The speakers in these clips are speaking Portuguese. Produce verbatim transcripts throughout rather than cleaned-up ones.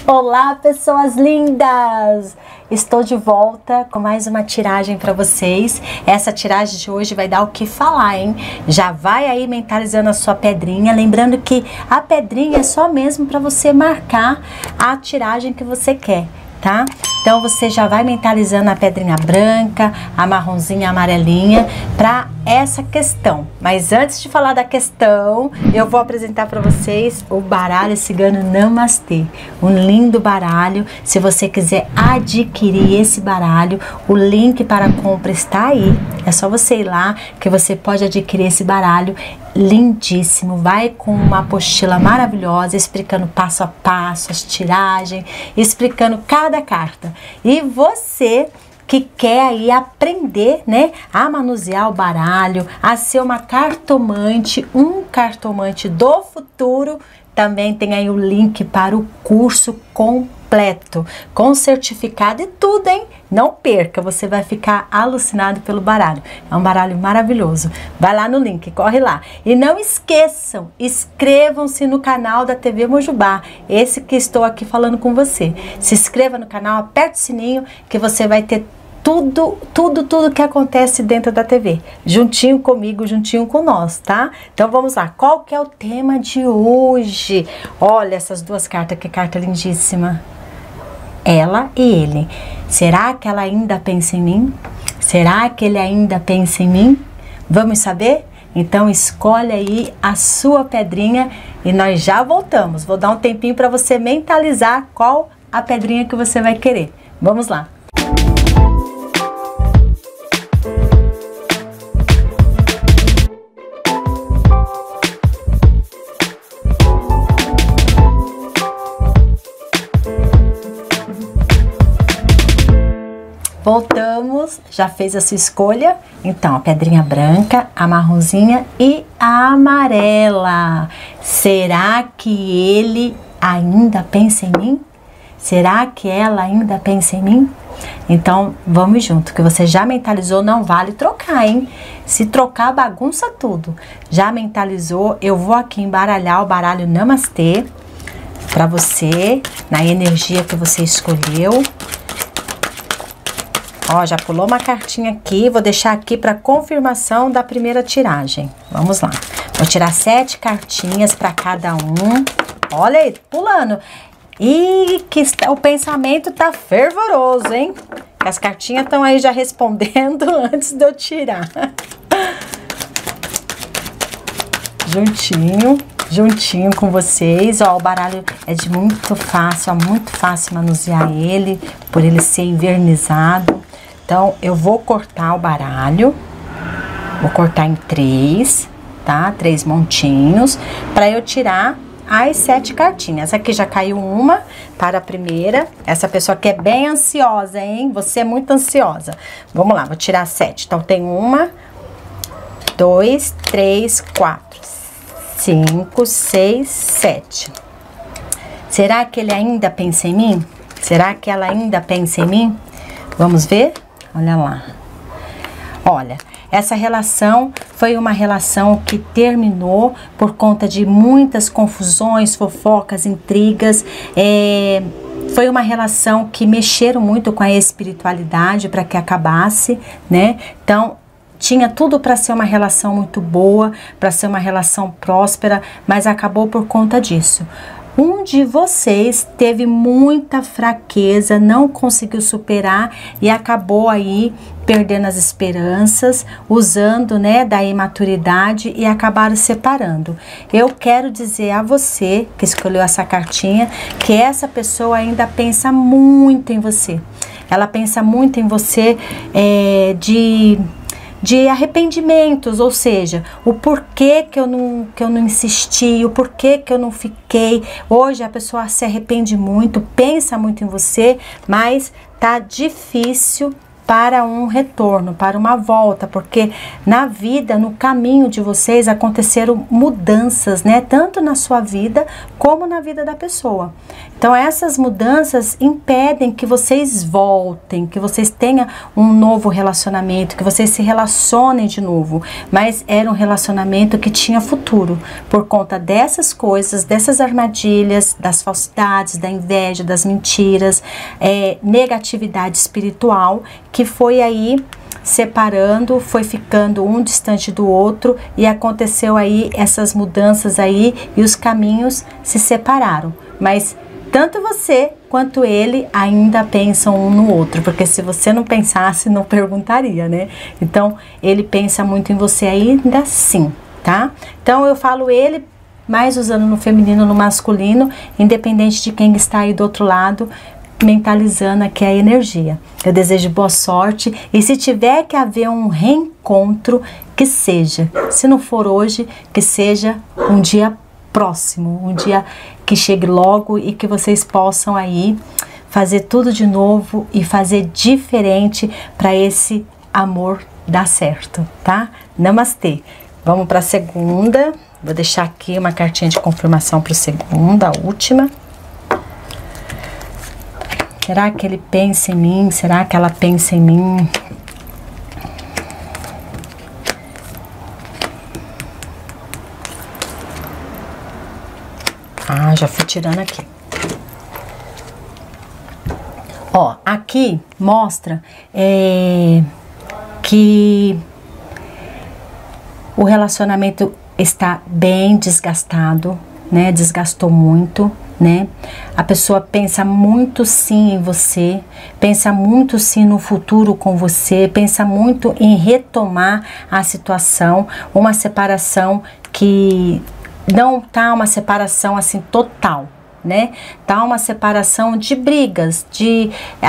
Olá, pessoas lindas! Estou de volta com mais uma tiragem para vocês. Essa tiragem de hoje vai dar o que falar, hein? Já vai aí mentalizando a sua pedrinha, lembrando que a pedrinha é só mesmo para você marcar a tiragem que você quer, tá? Então você já vai mentalizando a pedrinha branca, a marronzinha, a amarelinha para essa questão. Mas antes de falar da questão, eu vou apresentar para vocês o baralho cigano Namastê. Um lindo baralho. Se você quiser adquirir esse baralho, o link para a compra está aí. É só você ir lá que você pode adquirir esse baralho lindíssimo. Vai com uma apostila maravilhosa, explicando passo a passo, as tiragens, explicando cada carta. E você que quer aí aprender, né, a manusear o baralho, a ser uma cartomante, um cartomante do futuro, também tem aí o link para o curso completo, com certificado e tudo, hein? Não perca, você vai ficar alucinado pelo baralho. É um baralho maravilhoso. Vai lá no link, corre lá. E não esqueçam, inscrevam-se no canal da T V Mojubá, esse que estou aqui falando com você. Se inscreva no canal, aperte o sininho que você vai ter tudo, tudo, tudo que acontece dentro da T V, juntinho comigo, juntinho com nós, tá? Então vamos lá, qual que é o tema de hoje? Olha essas duas cartas, que carta lindíssima. Ela e ele. Será que ela ainda pensa em mim? Será que ele ainda pensa em mim? Vamos saber? Então escolhe aí a sua pedrinha e nós já voltamos. Vou dar um tempinho para você mentalizar qual a pedrinha que você vai querer. Vamos lá. Voltamos, já fez a sua escolha? Então, a pedrinha branca, a marronzinha e a amarela. Será que ele ainda pensa em mim? Será que ela ainda pensa em mim? Então, vamos junto, que você já mentalizou, não vale trocar, hein? Se trocar, bagunça tudo. Já mentalizou, eu vou aqui embaralhar o baralho Namastê para você, na energia que você escolheu. Ó, já pulou uma cartinha aqui, vou deixar aqui para confirmação da primeira tiragem. Vamos lá. Vou tirar sete cartinhas para cada um. Olha aí, pulando. E que o pensamento tá fervoroso, hein? As cartinhas estão aí já respondendo antes de eu tirar. Juntinho, juntinho com vocês. Ó, o baralho é de muito fácil, ó, muito fácil manusear ele, por ele ser envernizado. Então, eu vou cortar o baralho, vou cortar em três, tá? Três montinhos, para eu tirar as sete cartinhas. Aqui já caiu uma para a primeira. Essa pessoa que é bem ansiosa, hein? Você é muito ansiosa. Vamos lá, vou tirar sete. Então, tem uma, dois, três, quatro, cinco, seis, sete. Será que ele ainda pensa em mim? Será que ela ainda pensa em mim? Vamos ver? Olha lá. Olha, essa relação foi uma relação que terminou por conta de muitas confusões, fofocas, intrigas. É, foi uma relação que mexeram muito com a espiritualidade para que acabasse, né? Então, tinha tudo para ser uma relação muito boa, para ser uma relação próspera, mas acabou por conta disso. Um de vocês teve muita fraqueza, não conseguiu superar e acabou aí perdendo as esperanças, usando, né, da imaturidade e acabaram separando. Eu quero dizer a você que escolheu essa cartinha que essa pessoa ainda pensa muito em você. Ela pensa muito em você é, de... de arrependimentos, ou seja, o porquê que eu não, que eu não insisti, o porquê que eu não fiquei. Hoje a pessoa se arrepende muito, pensa muito em você, mas tá difícil para um retorno, para uma volta, porque na vida, no caminho de vocês aconteceram mudanças, né? Tanto na sua vida como na vida da pessoa. Então essas mudanças impedem que vocês voltem, que vocês tenham um novo relacionamento, que vocês se relacionem de novo. Mas era um relacionamento que tinha futuro, por conta dessas coisas, dessas armadilhas, das falsidades, da inveja, das mentiras, é, negatividade espiritual, que foi aí separando, foi ficando um distante do outro, e aconteceu aí essas mudanças aí, e os caminhos se separaram. Mas tanto você quanto ele ainda pensam um no outro, porque se você não pensasse, não perguntaria, né? Então, ele pensa muito em você ainda sim, tá? Então, eu falo ele, mais usando no feminino, no masculino, independente de quem está aí do outro lado, mentalizando aqui a energia. Eu desejo boa sorte, e se tiver que haver um reencontro, que seja. Se não for hoje, que seja um dia próximo, um dia que chegue logo, e que vocês possam aí fazer tudo de novo e fazer diferente para esse amor dar certo, tá? Namastê. Vamos para a segunda. Vou deixar aqui uma cartinha de confirmação para o segundo, a última. Será que ele pensa em mim? Será que ela pensa em mim? Ah, já fui tirando aqui. Ó, aqui mostra é, que o relacionamento está bem desgastado, né? Desgastou muito, né? A pessoa pensa muito sim em você, pensa muito sim no futuro com você, pensa muito em retomar a situação, uma separação que não tá uma separação assim total, né? Tá uma separação de brigas, de,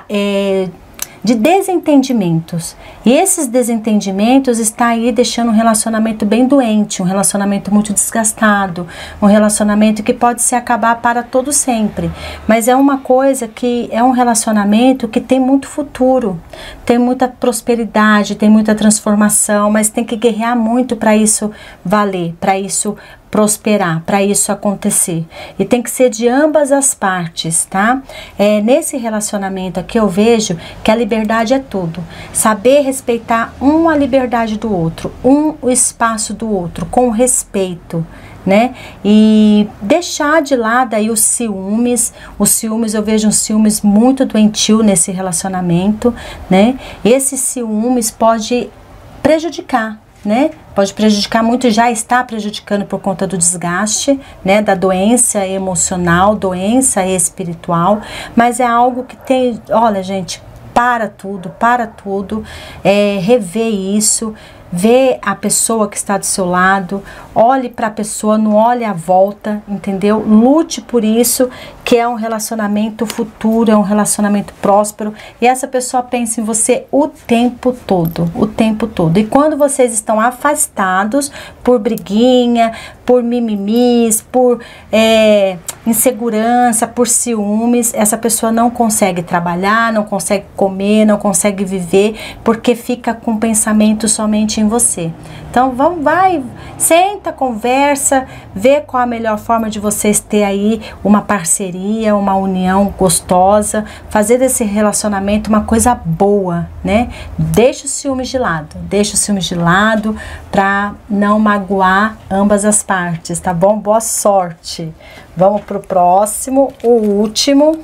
é, de desentendimentos. E esses desentendimentos está aí deixando um relacionamento bem doente, um relacionamento muito desgastado, um relacionamento que pode se acabar para todo sempre. Mas é uma coisa que é um relacionamento que tem muito futuro, tem muita prosperidade, tem muita transformação, mas tem que guerrear muito para isso valer, para isso prosperar, para isso acontecer. E tem que ser de ambas as partes, tá? É, nesse relacionamento aqui eu vejo que a liberdade é tudo. Saber respeitar um a liberdade do outro, um o espaço do outro, com respeito, né? E deixar de lado aí os ciúmes. Os ciúmes, eu vejo um ciúmes muito doentio nesse relacionamento, né? Esse ciúmes pode prejudicar, né? Pode prejudicar muito, já está prejudicando por conta do desgaste, né? Da doença emocional, doença espiritual, mas é algo que tem, olha gente, para tudo, para tudo, é, rever isso, vê a pessoa que está do seu lado, olhe para a pessoa, não olhe à volta, entendeu? Lute por isso, que é um relacionamento futuro, é um relacionamento próspero, e essa pessoa pensa em você o tempo todo, o tempo todo. E quando vocês estão afastados por briguinha, por mimimis, por é, insegurança, por ciúmes, essa pessoa não consegue trabalhar, não consegue comer, não consegue viver, porque fica com pensamento somente em você. Então vamos, vai, senta, conversa, vê qual a melhor forma de vocês ter aí uma parceria, uma união gostosa, fazer desse relacionamento uma coisa boa, né? Deixa os ciúmes de lado, deixa os ciúmes de lado para não magoar ambas as partes, tá bom? Boa sorte. Vamos pro próximo, o último.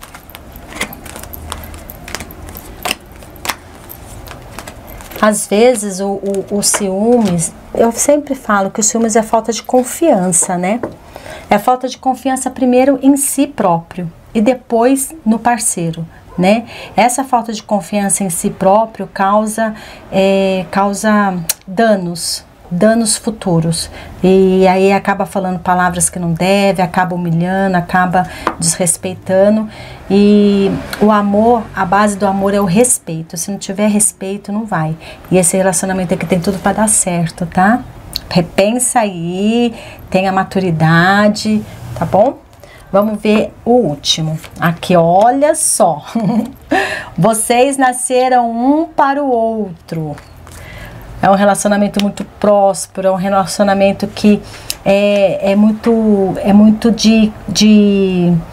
Às vezes o, o, o ciúmes, eu sempre falo que o ciúmes é falta de confiança, né? É falta de confiança primeiro em si próprio e depois no parceiro, né? Essa falta de confiança em si próprio causa, é, causa danos, danos futuros. E aí acaba falando palavras que não deve, acaba humilhando, acaba desrespeitando. E o amor, a base do amor é o respeito. Se não tiver respeito, não vai. E esse relacionamento aqui tem tudo para dar certo, tá? Repensa aí, tenha maturidade, tá bom? Vamos ver o último. Aqui, olha só. Vocês nasceram um para o outro. É um relacionamento muito próspero, é um relacionamento que é, é muito, é muito de, de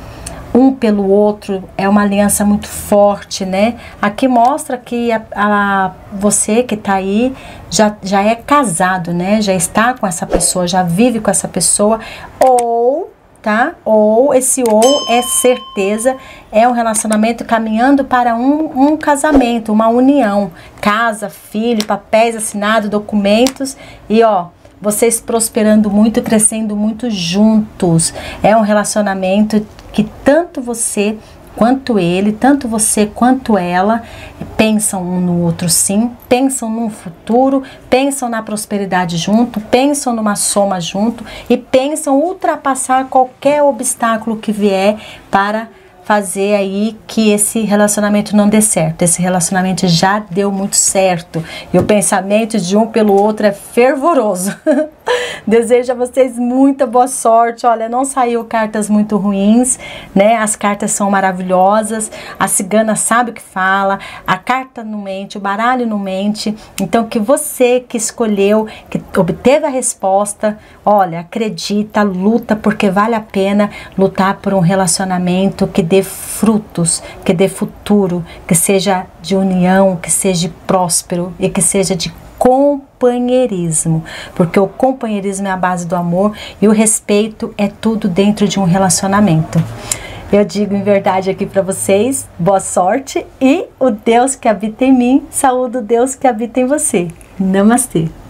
um pelo outro, é uma aliança muito forte, né? Aqui mostra que a, a, você que tá aí já, já é casado, né? Já está com essa pessoa, já vive com essa pessoa, ou, tá? Ou, esse ou é certeza, é um relacionamento caminhando para um, um casamento, uma união, casa, filho, papéis assinados, documentos, e ó, vocês prosperando muito, crescendo muito juntos. É um relacionamento que tanto você quanto ele, tanto você quanto ela, pensam um no outro sim, pensam num futuro, pensam na prosperidade junto, pensam numa soma junto e pensam ultrapassar qualquer obstáculo que vier para fazer aí que esse relacionamento não dê certo. Esse relacionamento já deu muito certo e o pensamento de um pelo outro é fervoroso. Desejo a vocês muita boa sorte. Olha, não saiu cartas muito ruins, né? As cartas são maravilhosas, a cigana sabe o que fala, a carta não mente, o baralho não mente. Então, que você que escolheu, que obteve a resposta, olha, acredita, luta, porque vale a pena lutar por um relacionamento que dê frutos, que dê futuro, que seja de união, que seja próspero e que seja de companheirismo, porque o companheirismo é a base do amor e o respeito é tudo dentro de um relacionamento. Eu digo em verdade aqui para vocês, boa sorte e o Deus que habita em mim, saúde o Deus que habita em você. Namastê!